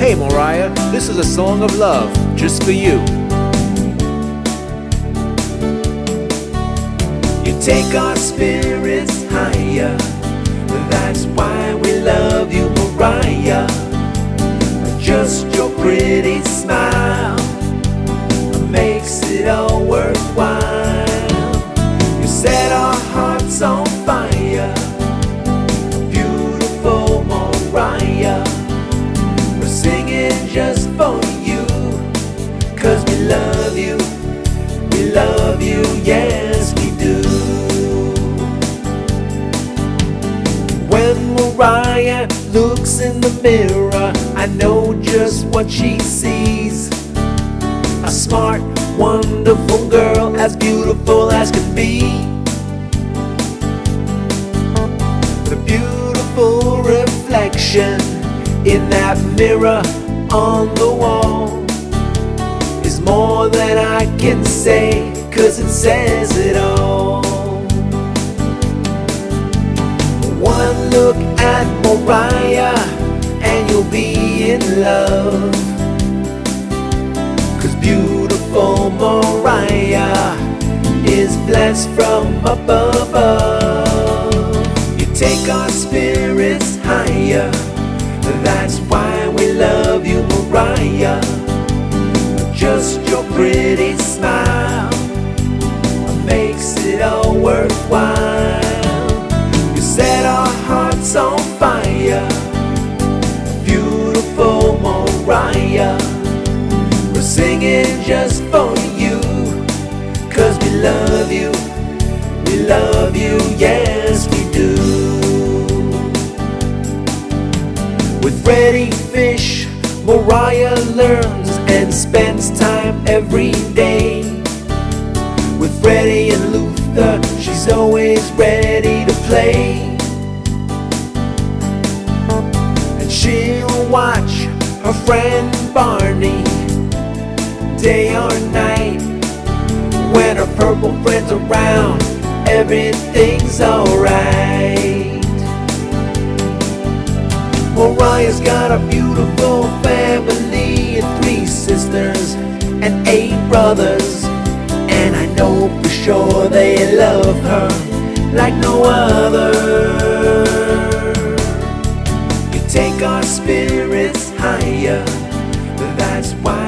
Hey Moriah, this is a song of love, just for you. You take our spirits higher, that's why we love you, Moriah. Just your pretty smile makes it all worthwhile. You set our hearts on fire, beautiful Moriah. We're singing just for you, 'cause we love you, yes we do. When Moriah looks in the mirror, I know just what she sees. A smart, wonderful girl, as beautiful as can be. The beautiful reflection in that mirror on the wall is more than I can say, 'cause it says it all. One look at Moriah and you'll be in love, 'cause beautiful Moriah is blessed from up above. You take our spirits higher, that's why we love you, Moriah. Just your pretty smile makes it all worthwhile. You set our hearts on fire, beautiful Moriah. We're singing just for you, 'cause we love you, yes we do. With Freddie Fish, Moriah learns and spends time every day. With Freddie and Luther, she's always ready to play. And she'll watch her friend Barney day or night. When her purple friend's around, everything's alright. Moriah's got a beautiful family, 3 sisters and 8 brothers, and I know for sure they love her like no other. You take our spirits higher, that's why